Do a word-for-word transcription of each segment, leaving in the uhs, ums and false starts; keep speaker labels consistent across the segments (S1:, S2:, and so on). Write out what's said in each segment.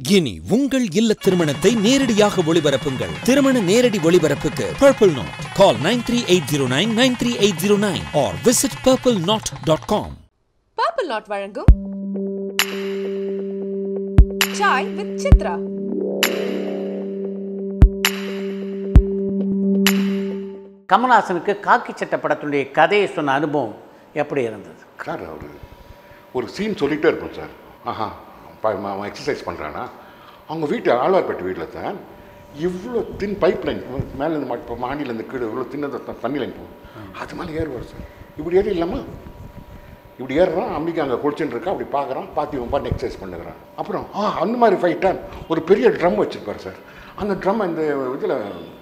S1: இனி உங்கள் இல்ல திருமணத்தை நேரடியாக ஒளிபரப்புங்கள். திருமண நேரடி ஒளிபரப்புக்கு Purple Knot. Call nine three eight zero nine nine three eight zero nine or visit purple knot dot com.
S2: Purple Knot வழங்கும் Chai with Chithra.
S3: கமல்ஹாசனுக்கு காக்கி சட்டை படத்துடைய கதையை சொன்ன அனுபவம் எப்படி இருந்தது?
S4: சார் அவர் ஒரு சீன் சொல்லிகிட்டே இருக்கும் சார். ஆஹா அவன் எக்ஸசைஸ் பண்ணுறான்னா அவங்க வீட்டு ஆழ்வார்பேட்டை வீட்டில் தான் இவ்வளோ தின் பைப் லைன் மேலேருந்து இப்போ மாடியிலேருந்து கீழே இவ்வளோ தின்னதை தண்ணி லைன் போகும். அது மேலே ஏறுவார் சார். இப்படி ஏறி இல்லாமல் இப்படி ஏறுறான். அம்பிக்கு அங்கே குளிச்சுட்டு இருக்கா. அப்படி பார்க்குறான். பார்த்து இவன் பாட்டு எக்ஸசைஸ் பண்ணுறான். அப்புறம் ஆ அந்த மாதிரி ஃபைட்டாக ஒரு பெரிய ட்ரம் வச்சுருப்பார் சார். அந்த ட்ரம் இந்த இதில்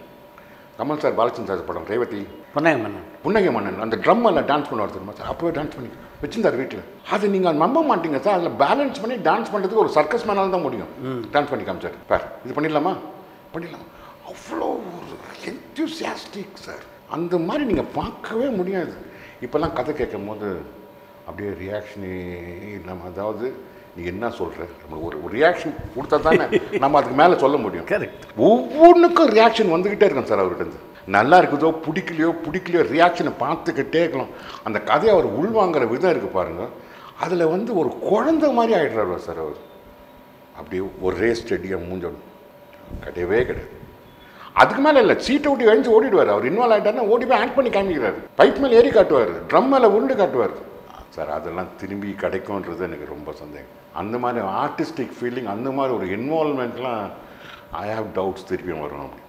S4: கமல் சார் பாலச்சந்திர சார் படம் ரேவதி
S3: புன்னகை மன்னன்
S4: புன்னகை மன்னன் அந்த ட்ரம் எல்லாம் டான்ஸ் பண்ணுவார் தெரியுமா சார்? அப்போவே டான்ஸ் பண்ணி வச்சுருந்தார் வீட்டில். அது நீங்கள் நம்ப மாட்டீங்க சார். அதில் பேலன்ஸ் பண்ணி டான்ஸ் பண்ணுறதுக்கு ஒரு சர்க்கஸ் மேனால தான் முடியும். டான்ஸ் பண்ணி காமிச்சார். சார் இது பண்ணிடலாமா பண்ணிடலாமா அவ்வளோ ஒரு என்தூசியாஸ்டிக் சார். அந்த மாதிரி நீங்கள் பார்க்கவே முடியாது. இப்போல்லாம் கதை கேட்கும் போது அப்படியே ரியாக்ஷனே இல்லாமல், அதாவது நீ என்ன சொல்கிற நம்மளுக்கு ஒரு ஒரு ரியாக்ஷன் கொடுத்தா தானே நம்ம அதுக்கு மேலே சொல்ல முடியும்.
S3: கரெக்ட்.
S4: ஒவ்வொன்றுக்கும் ரியாக்ஷன் வந்துக்கிட்டே இருக்கும் சார் அவர்கிட்ட. நல்லா இருக்குதோ பிடிக்கலையோ பிடிக்கலையோ ரியாக்ஷனை பார்த்துக்கிட்டே இருக்கலாம். அந்த கதையை அவர் உள்வாங்கிற விதம் இருக்குது பாருங்கள். அதில் வந்து ஒரு குழந்தை மாதிரி ஆகிடுறாரு சார் அவர். அப்படியே ஒரே ஸ்டெடியாக மூஞ்சோடு கிடையவே கிடையாது. அதுக்கு மேலே இல்லை, சீட்டை விட்டு எழுந்து ஓடிடுவார். அவர் இன்வால்வ் ஆகிட்டார்னா ஓடி போய் ஆக்ட் பண்ணி காமிக்கிறார். பைப் மேலே ஏறி காட்டுவார், ட்ரம் மேலே உருண்டு காட்டுவார் சார். அதெல்லாம் திரும்பி கிடைக்கும்ன்றது எனக்கு ரொம்ப சந்தேகம். அந்த மாதிரி ஆர்டிஸ்டிக் ஃபீலிங், அந்த மாதிரி ஒரு இன்வால்வ்மெண்ட்லாம் ஐ ஹாவ் டவுட்ஸ் திருப்பியும் வரும். அப்படி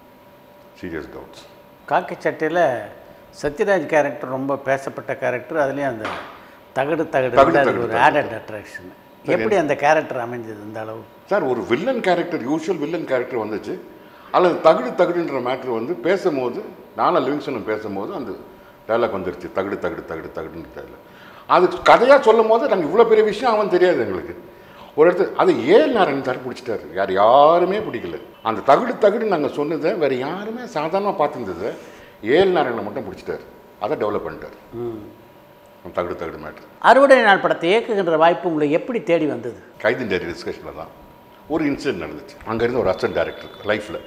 S4: சீரியஸ் டவுட்ஸ்.
S3: காக்கி சட்டையில் சத்யராஜ் கேரக்டர் ரொம்ப பேசப்பட்ட கேரக்டர். அதுலேயும் அந்த தகடு தகடு ஒரு ஆடட் அட்ராக்ஷன். எப்படி அந்த கேரக்டர் அமைஞ்சது இந்த அளவு?
S4: சார் ஒரு villain character, usual villain character வந்துச்சு. அல்லது தகுடு தகுடுன்ற மேட்ரு வந்து பேசும்போது, நானும் லிவிங்ஸ்டனும் பேசும்போது அந்த டைலாக் வந்துருச்சு. தகுடு தகுடு தகுடு தகுடுன்ற டைலாக். அது கதையாக சொல்லும் போது நாங்கள் இவ்வளோ பெரிய விஷயம் அவன் தெரியாது எங்களுக்கு. ஒரு இடத்து அது ஏழு நாராயணன் சார் பிடிச்சிட்டாரு. யார் யாருமே பிடிக்கல. அந்த தகுடு தகுடு நாங்கள் சொன்னதை வேறு யாருமே சாதாரணமாக பார்த்துருந்தது ஏழு நாராயணனை மட்டும் பிடிச்சிட்டாரு. அதை டெவலப் பண்ணிட்டார். தகுடு தகுடு மேட்ரு.
S3: அறுவடை நாள் படத்தை இயக்குகின்ற வாய்ப்பு உங்களுக்கு எப்படி தேடி வந்தது?
S4: கைதின் டைரி டிஸ்கஷனில் தான் ஒரு இன்சிடென்ட் நடந்துச்சு. அங்கேருந்து ஒரு அசிஸ்டன்ட் டைரக்டருக்கு லைஃப்பில்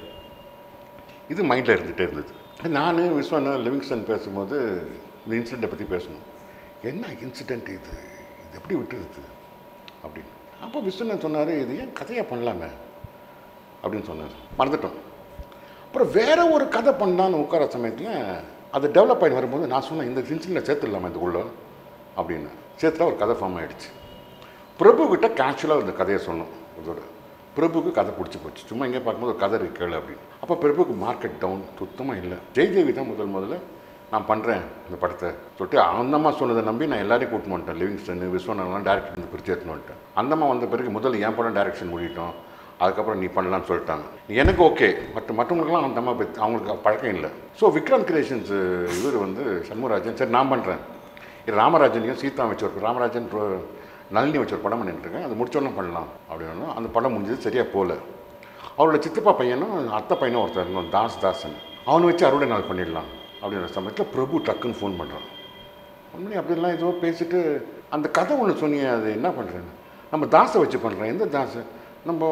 S4: இது மைண்டில் இருந்துகிட்டே இருந்தது. நான் விஸ்வன் லிவிங்ஸ்டன் பேசும்போது இந்த இன்சிடெண்ட்டை பற்றி பேசணும். என்ன இன்சிடெண்ட் இது, இது எப்படி விட்டுருது அப்படின்னு. அப்போ விஸ்வன் சொன்னார், இது ஏன் கதையாக பண்ணலாமே அப்படின்னு சொன்னார். மறந்துட்டோம். அப்புறம் வேறு ஒரு கதை பண்ணலான்னு உட்கார சமயத்தில் அது டெவலப் ஆகி வரும்போது நான் சொன்னேன், இந்த இன்சிடெண்ட்டில் சேர்த்துடலாமா இந்த உள்ள அப்படின்னு. சேர்த்துட்டா ஒரு கதை ஃபார்ம் ஆகிடுச்சு. பிரபுக்கிட்ட கேஷுவலாக இந்த கதையை சொன்னோம். இதோட பிரபுக்கு கதை பிடிச்சி போச்சு. சும்மா இங்கே பார்க்கும்போது ஒரு கதை கேளு அப்படின்னு. அப்போ பிரபுக்கு மார்க்கெட் டவுன் சுத்தமாக இல்லை. ஜெய்தேவி தான் முதல் முதல்ல நான் பண்ணுறேன் இந்த படத்தை சொல்லிட்டு அந்தம்மா சொன்னதை நம்பி நான் எல்லாரையும் கூட்டின்னு வந்துட்டேன். லிவிங்ஸ்டன் விஸ்வனெல்லாம் டேரக்டர் வந்து பிரித்து எடுத்துன்னு வந்துட்டேன். அந்தம்மா வந்த பிறகு முதல்ல என் படம் டேரக்ஷன் முடிட்டோம், அதுக்கப்புறம் நீ பண்ணலான்னு சொல்லிட்டாங்க. எனக்கு ஓகே, மற்ற மற்றவங்களுக்குலாம் அந்த அம்மா பற்றி அவங்களுக்கு பழக்கம் இல்லை. ஸோ விக்ரம் கிரியேஷன்ஸ் இவர் வந்து சண்முகராஜன், சரி நான் பண்ணுறேன். இது ராமராஜனையும் சீதா வச்சு ஒரு ராமராஜன் நளினி வச்சு ஒரு படம் பண்ணிட்டுருக்கேன், அது முடிச்சோன்னு பண்ணலாம் அப்படின்னு. அந்த படம் முடிஞ்சது சரியாக போகல. அவரோட சித்தப்பா பையனும் அத்தை பையனும் ஒருத்தர் இருந்தோம், தாஸ் தாசன். அவனை வச்சு அறுவடை நாள் பண்ணிடலாம் அப்படின்ற சமயத்தில் பிரபு டக்குன்னு ஃபோன் பண்ணுறான். ஃபோன் பண்ணி அப்படிலாம் ஏதோ பேசிட்டு அந்த கதை ஒன்று சொன்னீங்க, அது என்ன பண்ணுறேன்னு. நம்ம தாஸை வச்சு பண்ணுறேன். எந்த தாஸு? நம்ம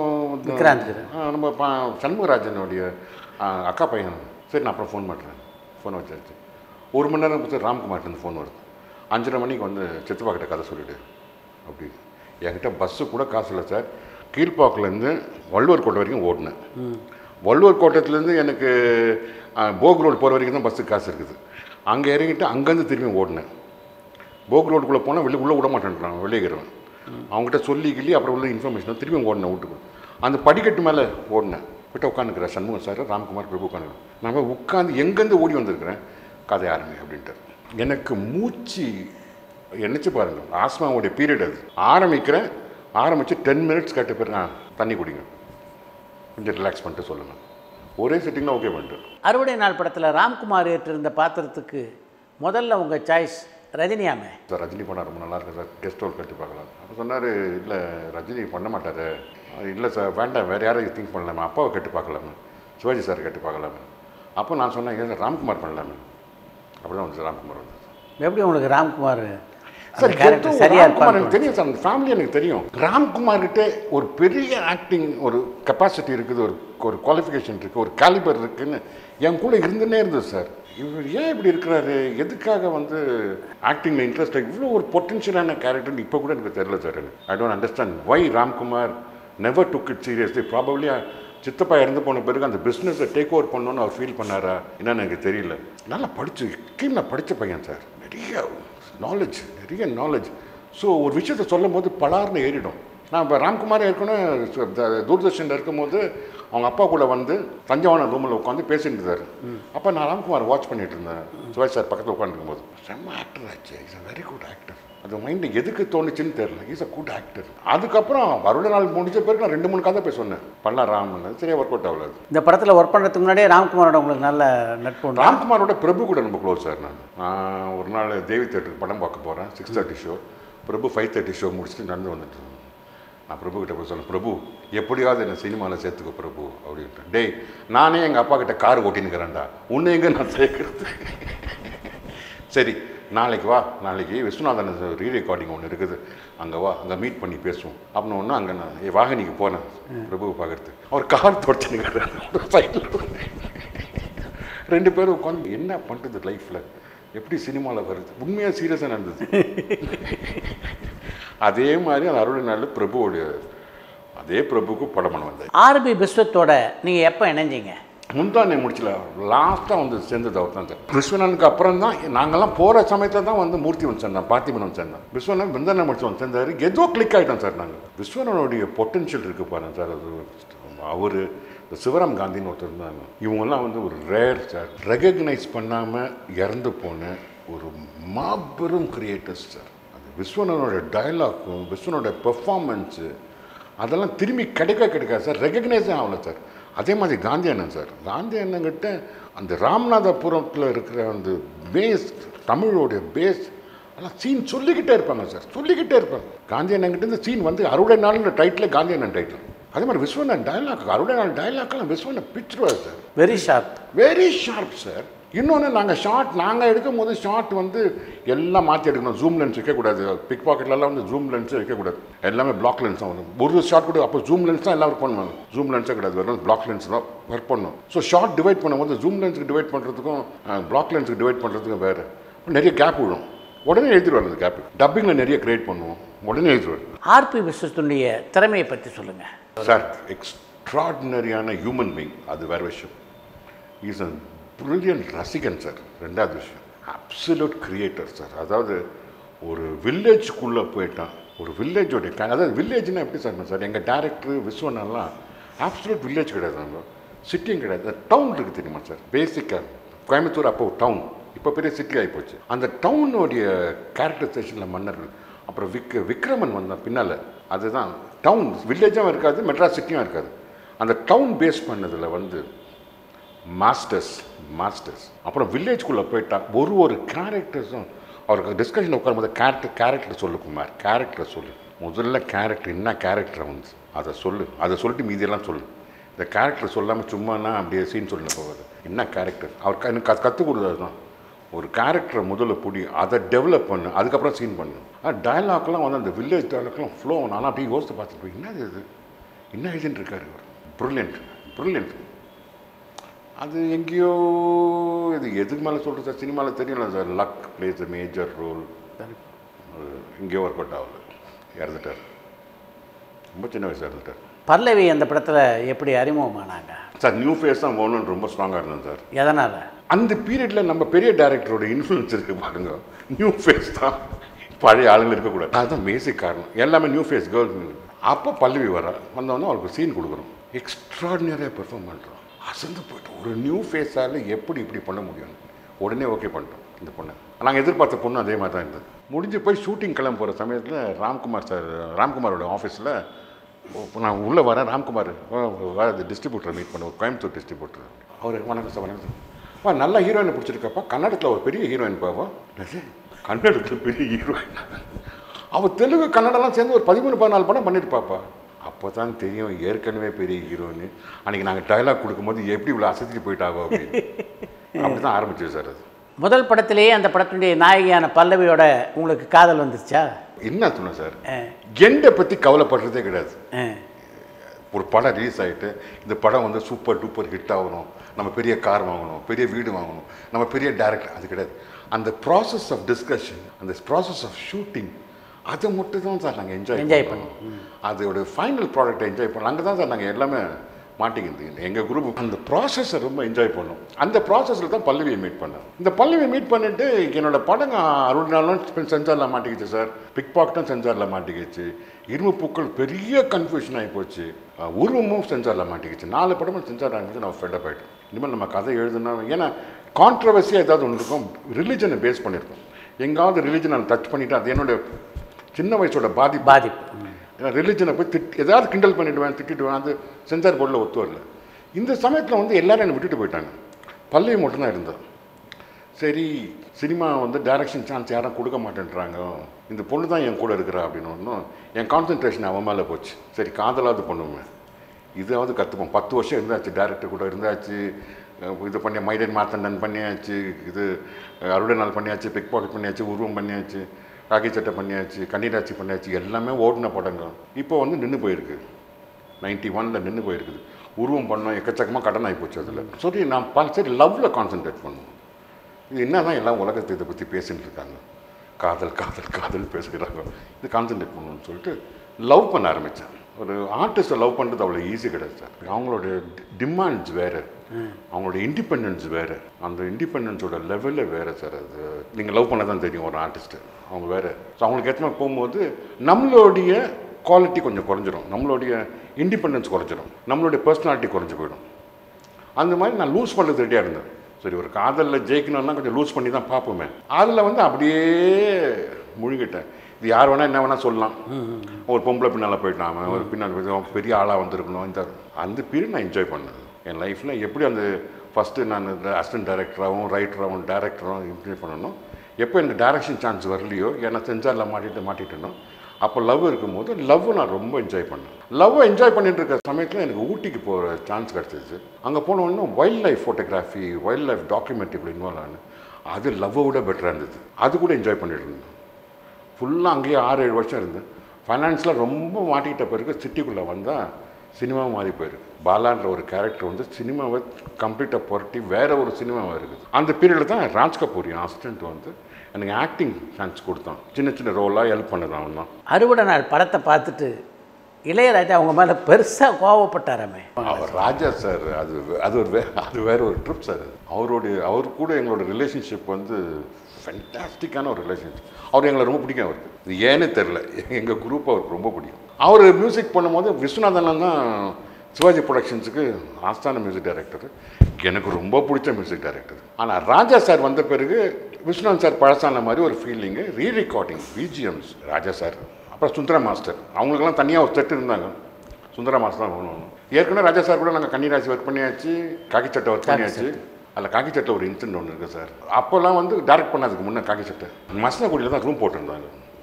S4: நம்ம பா சண்முகராஜனுடைய அக்கா பையன். சரி நான் அப்புறம் ஃபோன் பண்ணுறேன். ஃபோனை வச்சாச்சு. ஒரு மணி நேரம் பார்த்து ராம்குமார்ட்டு ஃபோன் வருது. அஞ்சரை மணிக்கு வந்து சித்தப்பா கிட்ட கதை சொல்லிவிடு அப்படி. என்கிட்ட பஸ்ஸு கூட காசு இல்லை சார். கீழ்ப்பாக்கிலேருந்து வள்ளுவர் கோட்டை வரைக்கும் ஓடினேன். வள்ளுவர் கோட்டத்துலேருந்து எனக்கு போக் ரோடு போகிற வரைக்கும் தான் பஸ்ஸுக்கு காசு இருக்குது. அங்கே இறங்கிட்டு அங்கேருந்து திரும்பி ஓடினேன். போக் ரோடுக்குள்ளே போனால் வெளியே உள்ளே விட மாட்டேன்றாங்க, வெளியேகிறவன். அவங்ககிட்ட சொல்லி கிள்ளி அப்புறம் உள்ள இன்ஃபர்மேஷன் திரும்பி ஓடினேன் வீட்டுக்கு. அந்த படிக்கட்டு மேலே ஓடினேன். கிட்ட உட்காந்துக்கிறேன். சண்முகம் சார், ராம்குமார், பிரபு உட்காந்துக்கிறேன். நான் உட்காந்து எங்கேருந்து ஓடி வந்திருக்கிறேன், கதை ஆரம்பி அப்படின்ட்டு. எனக்கு மூச்சு என்னச்சு பாருங்கள், ஆஸ்மாவுடைய பீரியட் அது. ஆரம்பிக்கிறேன். ஆரம்பித்து டென் மினிட்ஸ் கட்ட பேர் நான் தண்ணி குடிங்க, கொஞ்சம் ரிலாக்ஸ் பண்ணிட்டு சொல்லுங்கள். ஒரே செட்டிங்னா ஓகே பண்ணிட்டு.
S3: அறுவடை நாள் படத்தில் ராம்குமார் ஏற்றிருந்த பாத்திரத்துக்கு முதல்ல உங்கள் சாய்ஸ் ரஜினியாமே
S4: சார். ரஜினி பண்ணால் ரொம்ப நல்லாயிருக்கு சார், கெஸ்ட் ரோல் கட்டி பார்க்கலாம். அப்போ சொன்னார், இல்லை ரஜினி பண்ண மாட்டார். இல்லை சார் வேண்டாம், வேறு யாரையும் திங்க் பண்ணலாமே, அப்பாவை கட்டி பார்க்கலாமே, சிவாஜி சார் கட்டி பார்க்கலாமே. அப்போ நான் சொன்னேன், ஏன் சார் ராம்குமார் பண்ணலாமே. அப்படி தான் வந்து ராம்குமார் வந்து.
S3: எப்படி உங்களுக்கு ராம்குமார்
S4: சார் கேரக்டர் சரியா ராம்குமார் எனக்கு தெரியும் சார், அந்த ஃபேமிலி எனக்கு தெரியும். ராம்குமார் கிட்ட ஒரு பெரிய ஆக்டிங் ஒரு கெப்பாசிட்டி இருக்குது, ஒரு ஒரு குவாலிஃபிகேஷன் இருக்குது, ஒரு கேலிபர் இருக்குன்னு என் கூட இருந்துன்னே இருந்தது சார். இவர் ஏன் இப்படி இருக்கிறாரு, எதுக்காக வந்து ஆக்டிங்கில் இன்ட்ரெஸ்ட், இவ்வளோ ஒரு பொட்டன்ஷியலான கேரக்டர்னு இப்போ கூட எனக்கு தெரியல சார். எனக்கு I don't understand why Ramkumar never took it seriously. Probably சித்தப்பா இறந்து போன பிறகு அந்த பிஸ்னஸை டேக் ஓவர் பண்ணணுன்னு அவர் ஃபீல் பண்ணாரா என்னன்னு எனக்கு தெரியல. நல்லா படித்து கீழே படித்த பையன் சார், நிறைய நாலேஜ் நிறைய நாலேஜ். ஸோ ஒரு விஷயத்தை சொல்லும் போது பலார்னு ஏறிடும். நான் இப்போ ராம்குமார் ஏற்கனவே தூர்தர்ஷனில் இருக்கும்போது அவங்க அப்பா கூட வந்து தஞ்சாவூர் ரூமில் உட்காந்து பேசிட்டு இருந்தார். அப்போ நான் ராம்குமார் வாட்ச் பண்ணிட்டு இருந்தேன், சுபாஷ் சார் பக்கத்தில் உட்காந்துருக்கும் போது. செம்ம ஆக்டர் ஆச்சு, is a very good actor. அது மைண்டு எதுக்கு தோணுச்சுன்னு தெரியல, இஸ் அ குட் ஆக்டர். அதுக்கப்புறம் வருட நாள் முடிஞ்ச பிறகு நான் ரெண்டு மூணு கதை போய் சொன்னேன், பண்ணலாம் ராம்னு. சரியாக ஒர்க் அவுட் ஆகல. இந்த
S3: படத்தில் ஒர்க் பண்ணுறதுக்கு முன்னாடியே ராம்குமாரோட உங்களுக்கு நல்ல நட்பு?
S4: ராம்குமாரோட பிரபு கூட ரொம்ப க்ளோஸ் சார். நான் நான் ஒரு நாள் தேவி தேட்டருக்கு படம் பார்க்க போகிறேன், six thirty show. Prabhu five thirty show முடிச்சுட்டு நடந்து வந்துட்டு நான் பிரபு கிட்ட போய் சொன்னேன், பிரபு எப்படியாவது என்னை சினிமாவில் சேர்த்துக்க பிரபு அப்படின்ட்டு. டேய் நானே எங்கள் அப்பா கிட்ட கார் ஓட்டினுக்கிறேன்டா, உன்னை எங்கே நான் சேர்க்கறது? சரி நாளைக்கு வா, நாளைக்கு விஸ்வநாதன் ரீ ரெக்கார்டிங் ஒன்று இருக்குது, அங்கே வா, அங்கே மீட் பண்ணி பேசுவோம் அப்படின்னு ஒன்று. அங்கே நான் வாகனிக்கு போனேன் பிரபுவை பார்க்கறது. அவர் கார் தொடச்சுனுக்கிறார் சைடில். ரெண்டு பேரும் உட்காந்து என்ன பண்ணுறது லைஃப்பில், எப்படி சினிமாவில் வருது, உண்மையாக சீரியஸாக நடந்தது. அதே மாதிரி அந்த அறுபது நாள் பிரபுவோடைய அதே பிரபுக்கு படம் பண்ண வந்தேன்.
S3: ஆர்பி விஸ்வத்தோட நீங்கள் எப்போ இணைஞ்சிங்க?
S4: முந்தானே முடிச்சல லாஸ்ட்டாக வந்து சேர்ந்தது அவர் தான் சார். விஸ்வநாதனுக்கு அப்புறம் தான் நாங்கள்லாம் போகிற சமயத்தில் தான் வந்து மூர்த்தி வந்து சேர்ந்தோம், பார்த்திபன் வந்து சேர்ந்தோம். விஸ்வநாதன் முந்தானே முடிச்சு வந்து சேர்ந்தார், ஏதோ கிளிக் ஆகிட்டோம் சார். நாங்கள் விஸ்வநாதனுடைய பொட்டன்ஷியல் இருக்குது பாருங்க சார். அது அவர் இந்த சிவராம் காந்தின்னு ஒருத்தர் இருந்தாங்க, இவங்கெல்லாம் வந்து ஒரு ரேர் சார், ரெகக்னைஸ் பண்ணாமல் இறந்து போன ஒரு மாபெரும் கிரியேட்டர்ஸ் சார். அது விஸ்வநாதனோட டயலாக்கும் விஸ்வனோட பெர்ஃபார்மன்ஸு அதெல்லாம் திரும்பி கிடைக்க கிடைக்காது சார், ரெகக்னைஸே ஆகலை சார். அதே மாதிரி காந்தி அண்ணன் சார், காந்தி அண்ணங்கிட்ட அந்த ராமநாதபுரத்தில் இருக்கிற அந்த பேஸ், தமிழோடைய பேஸ் அதெல்லாம் சீன் சொல்லிக்கிட்டே இருப்பாங்க சார், சொல்லிக்கிட்டே இருப்பாங்க. காந்தி அண்ணங்கிட்ட இந்த சீன் வந்து அறுபடை நாளுன்ற டைட்டில் காந்தி அண்ணன் டைட்டில். அதே மாதிரி விஸ்வநாதன் டைலாக் அறுபடை நாள் டைலாக்கெல்லாம் விஸ்வநாதன் பிச்சுருவார் sir, very sharp, very sharp sir. இன்னொன்று நாங்கள் ஷார்ட் நாங்கள் எடுக்கும் போது ஷார்ட் வந்து எல்லாம் மாற்றி எடுக்கணும், ஜூம் லென்ஸ் வைக்கக்கூடாது. பிக் பாக்கெட்லலாம் வந்து ஜூம் லென்ஸே வைக்கக்கூடாது, எல்லாமே பிளாக் லென்ஸ் தான் வரும். ஒரு ஷார்ட் கூட அப்போ ஜூம் லென்ஸ் தான் எல்லாம் ஒர்க் பண்ணுவாங்க, ஜூம் லென்ஸே கிடையாது, வெறும் பிளாக் லென்ஸ் தான் ஒர்க் பண்ணணும். ஸோ ஷார்ட் டிவைட் பண்ணும்போது ஜூம் லென்ஸுக்கு டிவைட் பண்ணுறதுக்கும் பிளாக் லென்ஸுக்கு டிவைட் பண்ணுறதுக்கும் வேறு நிறைய கேப் விடும். உடனே எழுதிடுவார் அந்த கேப். டப்பிங்கில் நிறைய கிரியேட் பண்ணுவோம், உடனே எழுதிடுவார். ஆர்பி விஸ்வத்துடைய திறமையை பற்றி சொல்லுங்கள் சார். எக்ஸ்ட்ராடினரியான ஹியூமன் பீயிங், அது வேறு விஷயம். இஸ் அ பிரில்லியன்ட் ரசிகன் சார். ரெண்டாவது விஷயம் அப்சல்யூட் கிரியேட்டர் சார். அதாவது ஒரு வில்லேஜுக்குள்ளே போயிட்டான், ஒரு வில்லேஜோடைய அதாவது வில்லேஜ்னா எப்படி சார் சார் எங்கள் டேரக்டர் விஸ்வனெல்லாம் அப்சல்யூட் வில்லேஜ் கிடையாது, நாங்கள் சிட்டியும் கிடையாது, டவுன் இருக்குது தெரியுமா சார். பேசிக்காக கோயம்புத்தூர் அப்போ டவுன், இப்போ பெரிய சிட்டி ஆகிப்போச்சு. அந்த டவுனுடைய கேரக்டரைசேஷனில் மன்னர்கள், அப்புறம் விக் விக்ரமன் வந்தான் பின்னால், அதுதான் டவுன். வில்லேஜும் இருக்காது, மெட்ராஸ் சிட்டியும் இருக்காது. அந்த டவுன் பேஸ் பண்ணதில் வந்து மாஸ்டர்ஸ் மாஸ்டர்ஸ் அப்புறம் வில்லேஜ்குள்ளே போயிட்டா ஒரு ஒரு கேரக்டர்ஸும் அவருக்கு டிஸ்கஷன் உட்காரும்போது கேரக்டர் கேரக்டர் சொல்லு குமார், கேரக்டர் சொல்லு, முதல்ல கேரக்டர் என்ன கேரக்டரை வந்து அதை சொல்லு, அதை சொல்லிட்டு மீதியெல்லாம் சொல்லு. இந்த கேரக்டர் சொல்லாமல் சும்மானா அப்படியே சீன் சொல்லி போகாது, என்ன கேரக்டர் அவர் எனக்கு கற்றுக் கொடுத்தது தான். ஒரு கேரக்டரை முதல்ல பிடி, அதை டெவலப் பண்ணு, அதுக்கப்புறம் சீன் பண்ணு. ஆனால் டைலாக்லாம் வந்து அந்த வில்லேஜ் டைலாக்லாம் ஃப்ளோ, நானும் அப்படியே யோசித்து பார்த்துட்டு என்ன இது என்ன எழுதின்னு இருக்காரு இவர். Brilliant brilliant. அது எங்கேயோ இது எதுக்கு மேலே சொல்கிறது சார், சினிமாவில் தெரியல sir. Luck plays a major role. எங்கேயோ ஒர்க் அவுட் ஆகல, இறந்துட்டார், ரொம்ப சின்ன வயசு இறந்துட்டார். பல்லவி அந்த படத்தில் எப்படி அறிமுகமானாங்க சார்? நியூ ஃபேஸ் தான் போகணுன்னு ரொம்ப ஸ்ட்ராங்காக இருந்தேன் சார். எதனால்? அந்த பீரியடில் நம்ம பெரிய டேரக்டரோட இன்ஃப்ளூயன்ஸ் இருக்குது பாருங்க, நியூ ஃபேஸ் தான், பழைய ஆளுங்க இருக்கக்கூடாது, அதுதான் பேசிக் காரணம். எல்லாமே நியூ ஃபேஸ் கேர்ள். அப்போ பல்லவி வர வந்தோன்னா அவருக்கு சீன் கொடுக்குறோம், எக்ஸ்ட்ராடினரியாக பெர்ஃபார்ம் பண்ணுறோம். அசந்து போய்ட்டு ஒரு நியூ ஃபேஸால் எப்படி இப்படி பண்ண முடியும், உடனே ஓகே பண்ணிட்டோம் இந்த பொண்ணை. நாங்கள் எதிர்பார்த்த பொண்ணு அதே மாதிரி தான் இருந்தது. முடிஞ்சு போய் ஷூட்டிங் கிளம்ப போகிற சமயத்தில் ராம்குமார் சார், ராம்குமாரோட ஆஃபீஸில் நான் உள்ளே வரேன். ராம்குமார் அது டிஸ்ட்ரிபியூட்டரை மீட் பண்ண, ஒரு கோயம்புத்தூர் டிஸ்ட்ரிபியூட்டர். அவர் வணக்கம் சார், வணக்கம் சார், வா நல்ல ஹீரோயினை பிடிச்சிருக்கப்பா, கன்னடத்தில் ஒரு பெரிய ஹீரோயின் பாவா. கன்னடத்தில் பெரிய ஹீரோயின், அவள் தெலுங்கு கன்னடெல்லாம் சேர்ந்து ஒரு பதிமூணு பதினாலு படம் பண்ணியிருப்பாப்பா. அப்போ தான் தெரியும் ஏற்கனவே பெரிய ஹீரோன்னு. அன்றைக்கி நாங்கள் டைலாக் கொடுக்கும்போது எப்படி இவ்வளோ அசத்திட்டு போயிட்டாவோ அப்படின்னு அப்படி தான் ஆரம்பிச்சது சார். அது
S3: முதல் படத்திலேயே அந்த படத்தினுடைய நாயகியான பல்லவியோட உங்களுக்கு காதல் வந்துருச்சா?
S4: என்ன சொன்னேன் சார், எண்டை பற்றி கவலைப்படுறதே கிடையாது. ஒரு படம் ரிலீஸ் ஆகிட்டு இந்த படம் வந்து சூப்பர் டூப்பர் ஹிட் ஆகணும், நம்ம பெரிய கார் வாங்கணும், பெரிய வீடு வாங்கணும், நம்ம பெரிய டேரக்டர், அது கிடையாது. அந்த ப்ராசஸ் ஆஃப் டிஸ்கஷன், அந்த ப்ராசஸ் ஆஃப் ஷூட்டிங், அதை மட்டும் தான் சார் நாங்கள் என்ஜாய் என்ஜாய் பண்ணோம். அதோட ஃபைனல் ப்ராடக்டை என்ஜாய் பண்ணோம். அங்கே தான் சார் நாங்கள் எல்லாமே மாட்டிக்கிது. எங்கள் குரூப் அந்த ப்ராசஸை ரொம்ப என்ஜாய் பண்ணோம். அந்த ப்ராசஸில் தான் பல்லவியை மீட் பண்ணேன். இந்த பல்லவியை மீட் பண்ணிவிட்டு என்னோடய படங்க அறுபது நாளும் சென்சாரில் மாட்டிக்கிச்சு சார், பிக் பாக்கெட்டும் சென்சாரில் மாட்டிக்கிச்சு, இரும்பு பூக்கள் பெரிய கன்ஃபியூஷன் ஆகி போச்சு, உருவமும் சென்சாரில் மாட்டிக்கிச்சு, நாலு படமும் சென்சார் ஆகிடுச்சு. நான் ஃபெட்டப் ஆகிட்டேன். இனிமேல் நம்ம கதை எழுதுனா, ஏன்னா கான்ட்ரவர்சியாக ஏதாவது ஒன்று இருக்கும், ரிலிஜனை பேஸ் பண்ணியிருக்கோம். எங்காவது ரிலிஜனை நான் டச் பண்ணிவிட்டு அது என்னோட சின்ன வயசோட பாதிப்பு பாதிப்பு ஏன்னா ரிலிஜனை போய் திட் ஏதாவது கிண்டல் பண்ணிவிடுவேன், திட்டிடுவேன், அது சென்சார் போர்டில் ஒத்து வரல. இந்த சமயத்தில் வந்து எல்லோரும் என்னை விட்டுட்டு போயிட்டாங்க, பல்லவி மட்டும்தான் இருந்தேன். சரி, சினிமா வந்து டைரக்ஷன் சான்ஸ் யாரும் கொடுக்க மாட்டேன்றாங்க, இந்த பொண்ணு தான் என் கூட இருக்கிறா அப்படின்னு ஒன்றும் என் கான்சன்ட்ரேஷன் அவன் மேலே போச்சு. சரி, காதலாவது பண்ணுவேன், இதாவது கற்றுப்போம். பத்து வருஷம் இருந்தாச்சு, டேரக்டர் கூட இருந்தாச்சு, இது பண்ணி மைடன் மாத்தண்டன் பண்ணியாச்சு, இது அறுவடை நாள் பண்ணியாச்சு, பிக் பாக்கெட் பண்ணியாச்சு, உருவம் பண்ணியாச்சு, காக்கி சட்டை பண்ணியாச்சு, கண்ணீராட்சி பண்ணியாச்சு, எல்லாமே ஓடின படங்க. இப்போ வந்து நின்று போயிருக்கு, நைன்டி ஒனில் நின்று போயிருக்குது. உருவம் பண்ணோம், எக்கச்சக்கமாக கடன் ஆகி போச்சு அதில். சரி, நான் பா சரி லவ்வில் கான்சன்ட்ரேட் பண்ணுவோம். இது என்ன தான் எல்லாம் உலகத்தை இதை பற்றி பேசிகிட்டு இருக்காங்க, காதல் காதல் காதல் பேசுகிறாங்க, இது கான்சன்ட்ரேட் பண்ணணும்னு சொல்லிட்டு லவ் பண்ண ஆரம்பித்தேன். ஒரு ஆர்டிஸ்ட்டை லவ் பண்ணுறது அவ்வளோ ஈஸி கிடையாது சார். அவங்களோட டிமாண்ட்ஸ் வேறு, அவங்களோட இண்டிபெண்டன்ஸ் வேறு, அந்த இண்டிபெண்டன்ஸோட லெவலில் வேறு சார். அது நீங்கள் லவ் பண்ண தான் தெரியும் ஒரு ஆர்டிஸ்ட்டு, அவங்க வேறு. ஸோ அவங்களுக்கு ஏற்ற மாதிரி போகும்போது நம்மளுடைய குவாலிட்டி கொஞ்சம் குறைஞ்சிரும், நம்மளுடைய இண்டிபெண்டன்ஸ் குறைஞ்சிரும், நம்மளுடைய பர்சனாலிட்டி குறைஞ்சி போயிடும். அந்த மாதிரி நான் லூஸ் பண்ணுறது ரெடியாக இருந்தேன். சரி, ஒரு காதலில் ஜெயிக்கணும்னா கொஞ்சம் லூஸ் பண்ணி தான் பார்ப்போமே. அதில் வந்து அப்படியே முழுகிட்டேன். இது யார் வேணால் என்ன வேணால் சொல்லலாம், ஒரு பொம்பளை பின்னால் போயிட்டான், ஒரு பின்னால் பெரிய ஆளாக வந்திருக்கணும். இந்த அந்த பீரியட் நான் என்ஜாய் பண்ணேன் என் லைஃப்பில். எப்படி அந்த ஃபஸ்ட்டு நான் அசிஸ்டன்ட் டைரக்டராகவும் ரைட்டராகவும் டேரக்டராகவும் இம்ப்ரூவ் பண்ணணும். எப்போ எனக்கு டைரக்ஷன் சான்ஸ் வரலையோ, ஏன்னா சென்சாரில் மாட்டிட்டு மாட்டிட்டேனோ, அப்போ லவ் இருக்கும்போது லவ் நான் ரொம்ப என்ஜாய் பண்ணேன். லவ்வை என்ஜாய் பண்ணிட்டு இருக்க சமயத்தில் எனக்கு ஊட்டிக்கு போகிற சான்ஸ் கிடச்சிச்சு. அங்கே போனோன்னா wild life photography, wild life documentary இப்படி இன்வால்வ் ஆனேன். அது லவ்வை விட பெட்டராக இருந்தது. அது கூட என்ஜாய் பண்ணிட்டு இருந்தேன். ஃபுல்லாக அங்கேயே ஆறு ஏழு வருஷம் இருந்தேன். ஃபைனான்ஸில் ரொம்ப மாட்டிக்கிட்ட பிறகு சிட்டிக்குள்ளே வந்தால் சினிமாவை மாறி போயிருக்கு. பாலான்ற ஒரு கேரக்டர் வந்து சினிமாவை கம்ப்ளீட்டாக புரட்டி வேறு ஒரு சினிமாவாக இருக்குது. அந்த பீரியடில் தான் ராஜ் கபூர் என் அசிஸ்டண்ட் வந்து எனக்கு ஆக்டிங் சான்ஸ் கொடுத்தான். சின்ன சின்ன ரோலாக ஹெல்ப் பண்ணதான் அவன் தான்.
S3: அறுவடை நாள் படத்தை பார்த்துட்டு இளையராஜா அவங்க மேலே பெருசாக கோவப்பட்டாராமே.
S4: அவர் ராஜா சார், அது அது ஒரு வே அது வேறு ஒரு ட்ரிப் சார். அவருடைய அவர் கூட எங்களோட ரிலேஷன்ஷிப் வந்து ஃபென்டாஸ்டிக்கான ஒரு ரிலேஷன்ஷிப். அவர் எங்களை ரொம்ப பிடிக்கும். அவருக்கு இது ஏன்னு தெரில, எங்கள் குரூப் அவருக்கு ரொம்ப பிடிக்கும். அவர் மியூசிக் பண்ணும்போது விஸ்வநாதன் தான் சிவாஜி ப்ரொடக்ஷன்ஸுக்கு ஆஸ்தான மியூசிக் டைரக்டர், எனக்கு ரொம்ப பிடிச்ச மியூசிக் டைரக்டர். ஆனால் ராஜா சார் வந்த பிறகு விஸ்வநாதன் சார் பழசான மாதிரி ஒரு feeling, re recording BGMs Raja sir, அப்புறம் சுந்தரா மாஸ்டர், அவங்களுக்கெல்லாம் தனியாக ஒரு செட் இருந்தாங்க. சுந்தரா மாஸ்டர் தான் ஒன்று ஒன்று. ஏற்கனவே ராஜா சார் கூட நாங்கள் கன்னிராசி ஒர்க் பண்ணியாச்சு, காக்கி சட்டை ஒர்க் பண்ணியாச்சு. அதில் காக்கி சட்டை ஒரு இன்சிடென்ட் ஒன்று இருக்குது சார். அப்போல்லாம் வந்து டைரக்ட் பண்ணதுக்கு முன்னே காக்கி சட்டை மசனகுடியில் தான் ரூம் போட்டிருந்தாங்க.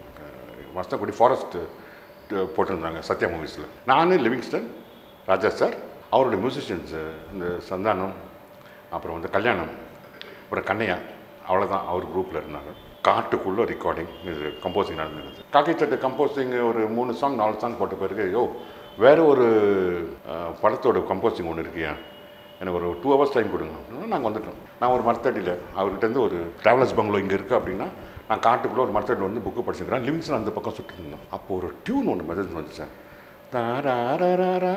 S4: மசனகுடி ஃபாரஸ்ட்டு போட்டிருந்தாங்க சத்யா மூவிஸில். நான் லிவிங்ஸ்டன், ராஜா சார், அவருடைய மியூசிஷியன்ஸு இந்த சந்தானம், அப்புறம் வந்து கல்யாணம், அப்புறம் கண்ணையா, அவ்வளோதான் அவர் குரூப்பில் இருந்தாங்க. காட்டுக்குள்ளே ரெக்கார்டிங் இது கம்போசிங் நடந்துருக்குது. காக்கி சட்டை கம்போசிங் ஒரு மூணு சாங் நாலு சாங் போட்ட பிறகு, யோ வேறு ஒரு படத்தோட கம்போசிங் ஒன்று இருக்கியா, எனக்கு ஒரு டூ ஹவர்ஸ் டைம் கொடுங்க அப்படின்னா நாங்கள் வந்துட்டோம். நான் ஒரு மரத்தடியில் அவர்கிட்டருந்து ஒரு ட்ராவலர்ஸ் பங்களோ இங்கே இருக்குது அப்படின்னா நான் காட்டுக்குள்ளே ஒரு மரத்தடியில் வந்து புக்கு படிச்சுக்கிறேன். லிவிங்ஸ்டன் அந்த பக்கம் சுட்டுருந்தோம். அப்போது ஒரு டியூன் ஒன்று மெசேஜ் வந்துச்சேன், தாராரா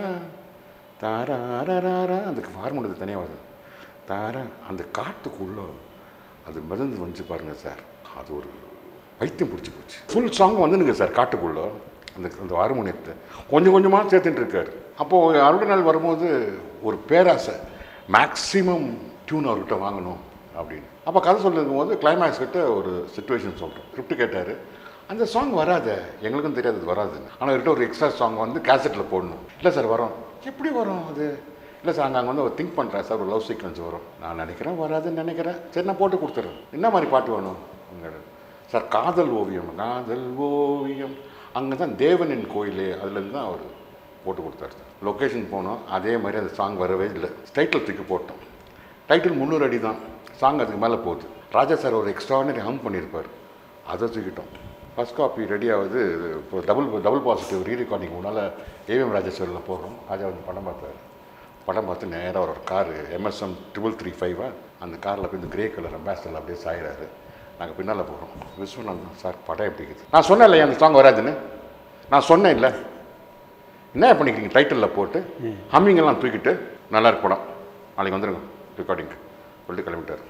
S4: தாராரா, அதுக்கு ஃபார்முலா தனியாக வருது, தாரா. அந்த காட்டுக்குள்ளே அது மிதந்து வந்துச்சு பாருங்கள் சார், அது ஒரு பைத்தியம் பிடிச்சி போச்சு. ஃபுல் சாங் வந்துனுங்க சார் காட்டுக்குள்ளே. அந்த அந்த ஹார்மோனியத்தை கொஞ்சம் கொஞ்சமாக சேர்த்துட்டு இருக்கார். அப்போது அறுவடை நாள் வரும்போது ஒரு பேராசை, மேக்ஸிமம் டியூன் அவர்கிட்ட வாங்கணும் அப்படின்னு. அப்போ கதை சொல்லிருக்கும் போது கிளைமேக்ஸ் கிட்ட ஒரு சிச்சுவேஷன் சொல்கிறோம். ஸ்கிரிப்ட் கேட்டார், அந்த சாங் வராது, எங்களுக்கும் தெரியாது அது வராதுன்னு. ஆனால் அவர்கிட்ட ஒரு எக்ஸ்ட்ரா சாங் வந்து கேசட்டில் போடணும். இல்லை சார் வரோம், எப்படி வரும் அது? இல்லை சார் அங்கே அங்கே வந்து ஒரு திங்க் பண்ணுறேன் சார், ஒரு லவ் சீக்வன்ஸ் வரும், நான் நினைக்கிறேன் வராதுன்னு நினைக்கிறேன், சரி நான் போட்டு கொடுத்துறேன். என்ன மாதிரி பாட்டு வேணும் சார்? காதல் ஓவியம், காதல் ஓவியம், அங்கே தான் தேவனின் கோயிலே, அதுலேருந்து தான் அவர் போட்டு கொடுத்தாரு சார். லொக்கேஷன் போனோம், அதே மாதிரி அந்த சாங் வரவே இல்லை. டைட்டில் தூக்கி போட்டோம். டைட்டில் முந்நூறு அடி தான், சாங் அதுக்கு மேலே போகுது. ராஜா சார் ஒரு எக்ஸ்ட்ரானரி ஹம் பண்ணியிருப்பார், அதை தூக்கிட்டோம். ஃபஸ்ட் காப்பி ரெடி ஆகுது. இப்போ double double positive re recording முன்னால் ஏவிஎம் ராஜேஸ்வரில் போடுறோம். ராஜா வந்து படம் பார்த்தார். படம் பார்த்து நேராக ஒரு காரு எம்எஸ்எம் ட்ரிபிள் த்ரீ ஃபைவாக அந்த காரில் போய் இந்த கிரே கலர் அம்பாஸ்டரில் அப்படியே சாயிறாரு. நாங்கள் பின்னால் போகிறோம். விஸ்வநாதன் சார் படம் எப்படி இருக்குது? நான் சொன்னேன் இல்லையா அந்த சாங் வராதுன்னு, நான் சொன்னேன் இல்லை, என்ன பண்ணிக்கிறீங்க டைட்டிலில் போட்டு ஹம்மிங்கெல்லாம் தூக்கிட்டு நல்லா இருக்கு படம், நாளைக்கு வந்துடுங்க ரெக்கார்டிங்க்கு சொல்லிட்டு கிளம்பிட்டார்.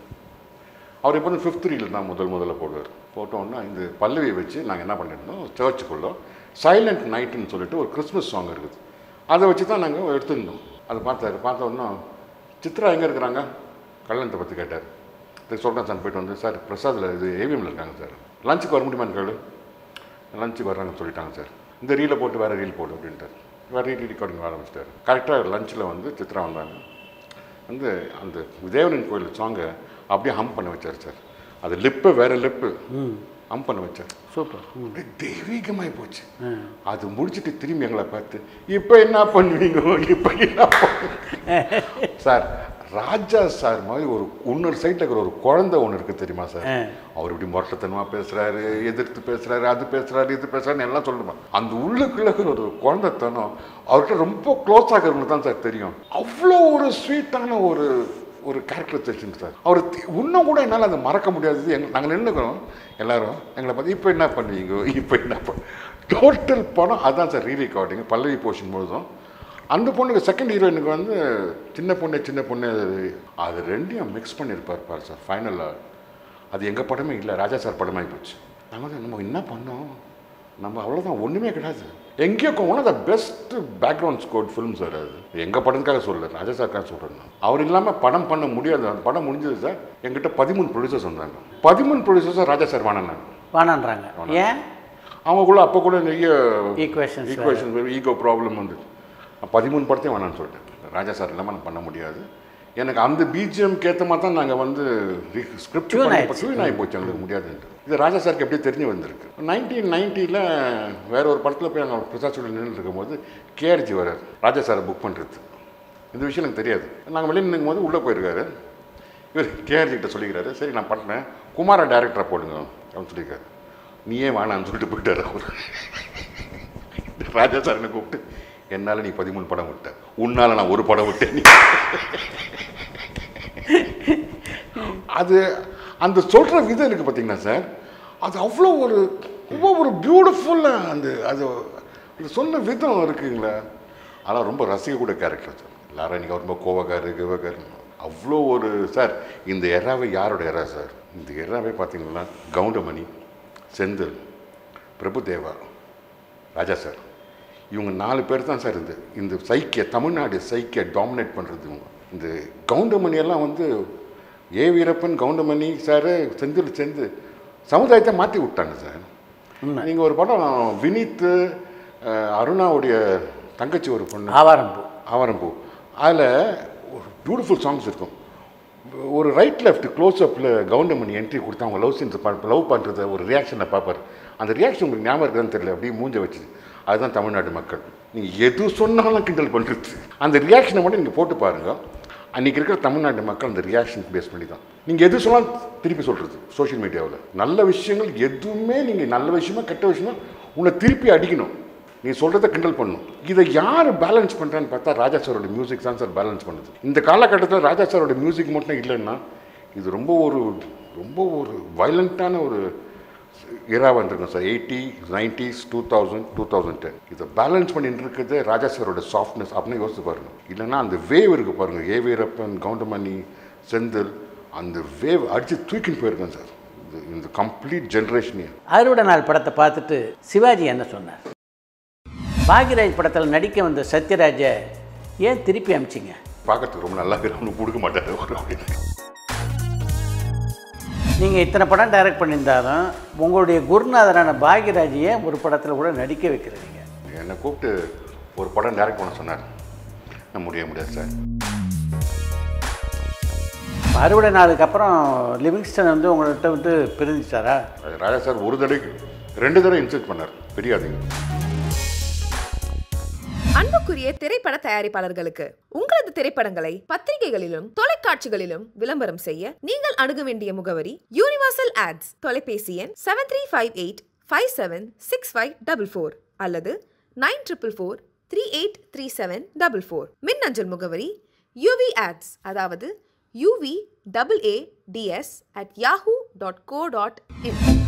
S4: அவர் இப்போ வந்து ஃபிஃப்த் ரீல் தான் முதல் முதல்ல போடுவார். போட்டோன்னா இந்த பல்லவியை வச்சு நாங்கள் என்ன பண்ணியிருந்தோம், சர்ச்சுக்குள்ளே சைலண்ட் நைட்டுன்னு சொல்லிட்டு ஒரு கிறிஸ்மஸ் சாங் இருக்குது, அதை வச்சு தான் நாங்கள் எடுத்துருந்தோம். அதை பார்த்தாரு. பார்த்தோன்னா சித்ரா எங்கே இருக்கிறாங்க, கல்யாணத்தை பற்றி கேட்டார். இது சொல்கிறேன் சார். போய்ட்டு வந்து சார் பிரசாதில் இது ஏவிஎம்மில் இருக்காங்க சார், லஞ்சுக்கு வர முடியுமான்னு கேளு. லஞ்சுக்கு வர்றாங்கன்னு சொல்லிட்டாங்க சார். இந்த ரீலை போட்டு வேறு ரீல் போடு அப்படின்ட்டார். வேறு ரீல் ரெக்கார்டிங் ஆரம்பிச்சிட்டார். கரெக்டாக லஞ்சில் வந்து சித்ரா வந்தாங்க. வந்து அந்த தேவனின் கோயில் சாங்கை அப்படியே ஹம் பண்ண வச்சார் சார். அது லிப்பு வேறு லிப்பு ஹம் பண்ண வச்சார். சூப்பர். அப்படியே தெய்வீகமாகி போச்சு. அது முடிச்சுட்டு திரும்பி எங்களை பார்த்து இப்போ என்ன பண்ணுவீங்க, இப்போ என்ன பண்ணுவீங்க சார். ராஜா சார் மாதிரி ஒரு இன்னொரு சைட்டில் இருக்கிற ஒரு குழந்தை ஒன்று இருக்குது தெரியுமா சார். அவர் இப்படி முரட்டத்தனமாக பேசுகிறாரு, எதிர்த்து பேசுகிறாரு, அது பேசுகிறாரு, இது பேசுகிறாருன்னு எல்லாம் சொல்லுவேன். அந்த உள்ளுக்குள்ள இருக்கிற ஒரு குழந்தைத்தனம் அவர்கிட்ட ரொம்ப க்ளோஸ் ஆகிறவங்களுக்கு தான் சார் தெரியும். அவ்வளோ ஒரு ஸ்வீட்டான ஒரு ஒரு கேரக்டரைசேஷன் சார். அவர் இன்னும் கூட என்னால் அதை மறக்க முடியாது. எங்க நாங்கள் நின்றுக்கிறோம் எல்லாரும் எங்களை பார்த்து இப்போ என்ன பண்ணுவீங்க, இப்போ என்ன பண்ண டோட்டல் படம் அதுதான் sir. Re recording pallavi portion முழுதும் அந்த பொண்ணுக்கு செகண்ட் ஹீரோயினுக்கு வந்து சின்ன பொண்ணு சின்ன பொண்ணு அது ரெண்டையும் மிக்ஸ் பண்ணியிருப்பார் பார் சார். ஃபைனலாக அது எங்கள் படமே இல்லை, ராஜா சார் படமாகி போச்சு. நாங்கள் நம்ம என்ன பண்ணோம், நம்ம அவ்வளோதான், ஒன்றுமே கிடையாது. எங்கேயோ one of the best background score film sir. அது எங்கள் படத்துக்காக சொல்லலை, ராஜா சாருக்காக சொல்கிறேன். அவர் இல்லாமல் படம் பண்ண முடியாது. அந்த படம் முடிஞ்சது சார். எங்கிட்ட பதிமூணு ப்ரொடியூசர்ஸ் வந்தாங்க. பதிமூணு ப்ரொடியூசர்ஸாக ராஜா சார் வானாங்க
S2: வானான்றாங்க. ஏன்
S4: அவங்களுக்குள்ள அப்போ கூட நிறைய
S2: ஈக்குவேஷன்
S4: ஈக்குவேஷன் ஈகோ ப்ராப்ளம் வந்து பதிமூணு படத்தையும் வேணான்னு சொல்லிட்டேன். ராஜா சார் இல்லாமல் நான் பண்ண முடியாது. எனக்கு அந்த பிஜிஎம்க்கு ஏற்ற மாதிரி தான் நாங்கள் வந்து ஸ்கிரிப்ட் ட்யூன் ஆகி போச்சு, எங்களுக்கு முடியாதுன்ட்டு. இது ராஜா சாருக்கு எப்படி தெரிஞ்சு வந்திருக்கு. நைன்டீன் நைன்ட்டியில் வேற ஒரு படத்தில் போய் நாங்கள் பிரசாத் சொல்லி நின்று இருக்கும்போது கேஆர்ஜி வரார் ராஜா சாரை புக் பண்ணுறது. இந்த விஷயம் எனக்கு தெரியாது. நாங்கள் வெளியே நிற்கும் போது உள்ளே போயிருக்காரு. இவர் கேஆர்ஜி கிட்ட சொல்லிக்கிறாரு, சரி நான் பண்ணுறேன், குமாரை டைரக்டராக போடுங்க அப்படின்னு சொல்லியிருக்காரு. நீயே வேணான்னு சொல்லிட்டு போயிட்டார் அவர். ராஜா சார் என்னை கூப்பிட்டு, என்னால் நீ பதிமூணு படம் விட்ட, உன்னால் நான் ஒரு படம் விட்டேன். அது அந்த சொல்கிற விதம் இருக்குது பார்த்தீங்கன்னா சார், அது அவ்வளோ ஒரு ரொம்ப ஒரு பியூட்டிஃபுல்லாக அந்த அது அந்த சொன்ன விதம் இருக்குங்களா, அதெல்லாம் ரொம்ப ரசிக்கக்கூடிய கேரக்டர் சார். எல்லாரும் இன்றைக்கி ரொம்ப கோவக்காரு கிவக்காரு அவ்வளோ ஒரு சார். இந்த எறாவே யாரோட எறா சார், இந்த எறாவே பார்த்தீங்கன்னா கவுண்டமணி, செந்தில், பிரபுதேவா, ராஜா சார், இவங்க நாலு பேர் தான் சார். இந்த இந்த சைக்கிய தமிழ்நாடு சைக்கிய டாமினேட் பண்ணுறது இவங்க. இந்த கவுண்டமணியெல்லாம் வந்து ஏ வீரப்பன், கவுண்டமணி சார், செந்தில் சேர்ந்து சமுதாயத்தை மாற்றி விட்டாங்க சார். நீங்கள் ஒரு படம் வினித்து அருணாவுடைய தங்கச்சி ஒரு பொண்ணு
S3: ஆவாரம்பூ
S4: ஆவாரம்பூ அதில் ஒரு பியூட்டிஃபுல் சாங்ஸ் இருக்கும். ஒரு ரைட் லெஃப்ட் க்ளோஸ் அப்பில் கவுண்டமணி என்ட்ரி கொடுத்து அவங்க லவ் சீன்ஸ் லவ் பண்ணுறத ஒரு ரியாக்ஷனை பார்ப்பார். அந்த ரியாக்ஷன் உங்களுக்கு ஞாபகம் இருக்குதுன்னு தெரியல, அப்படியே மூஞ்ச வச்சு. அதுதான் தமிழ்நாடு மக்கள். நீங்கள் எது சொன்னாலும் கிண்டல் பண்ணுறது. அந்த ரியாக்ஷனை மட்டும் நீங்கள் போட்டு பாருங்கள். அன்றைக்கி இருக்கிற தமிழ்நாட்டு மக்கள் அந்த ரியாக்ஷன் பேஸ் பண்ணி தான் நீங்கள் எது சொன்னாலும் திருப்பி சொல்கிறது. சோஷியல் மீடியாவில் நல்ல விஷயங்கள் எதுவுமே நீங்கள் நல்ல விஷயமா கெட்ட விஷயமா உன்னை திருப்பி அடிக்கணும், நீ சொல்கிறத கிண்டல் பண்ணணும். இதை யார் பேலன்ஸ் பண்ணுறான்னு பார்த்தா ராஜா சாரோட மியூசிக் தான் சார் பேலன்ஸ் பண்ணுது. இந்த காலகட்டத்தில் ராஜா சாரோட மியூசிக் மட்டும் இல்லைன்னா இது ரொம்ப ஒரு ரொம்ப ஒரு வயலண்ட்டான ஒரு இராவாக இருக்கும் sir. Eighty nineties two thousand two thousand ten இதை பேலன்ஸ் பண்ணிட்டு இருக்கிறது ராஜா சாரோட சாஃப்ட்னஸ் அப்படின்னு யோசிச்சு பாருங்கள். இல்லைன்னா அந்த வேவ் இருக்குது பாருங்கள், ஏ வீரப்பன், கவுண்டமணி, செந்தில், அந்த வேவ் அடித்து தூக்கின்னு போயிருக்கேன் சார். இது இந்த கம்ப்ளீட் ஜென்ரேஷனே.
S3: அறுபடை நாள் படத்தை பார்த்துட்டு சிவாஜி என்ன சொன்னார்? பாக்யராஜ் படத்தில் நடிக்க வந்த சத்யராஜை ஏன் திருப்பி அனுப்பிச்சிங்க?
S4: பார்க்கறதுக்கு ரொம்ப நல்லா இருக்கு, அவனுக்கு கொடுக்க மாட்டார் அப்படின்னு.
S3: நீங்கள் இத்தனை படம் டைரக்ட் பண்ணியிருந்தாலும் உங்களுடைய குருநாதரான பாக்யராஜையே ஒரு படத்தில் கூட நடிக்க வைக்கிறீங்க.
S4: என்னை கூப்பிட்டு ஒரு படம் டைரக்ட் பண்ண சொன்னார். நான் முடிய முடியாது சார்.
S3: அறுபடை நாளுக்கு அப்புறம் லிவிங்ஸ்டன் வந்து உங்கள்கிட்ட வந்து பிரிஞ்சிட்டாரா?
S4: ராஜா சார் ஒரு தடவைக்கு ரெண்டு தடவை இன்சல்ட் பண்ணார், பெரியாதீங்க.
S5: அன்புக்குரிய திரைப்பட தயாரிப்பாளர்களுக்கு உங்களது திரைப்படங்களை பத்திரிகைகளிலும் தொலைக்காட்சிகளிலும் விளம்பரம் செய்ய நீங்கள் அணுக வேண்டிய முகவரி யூனிவர்சல் ஆட்ஸ். தொலைபேசி எண் seven three five eight five seven six five double four அல்லது nine triple four three eight three seven double four. மின்னஞ்சல் முகவரி யூவி ஆட்ஸ், அதாவது UV double A DS at Yahoo dot co dot in.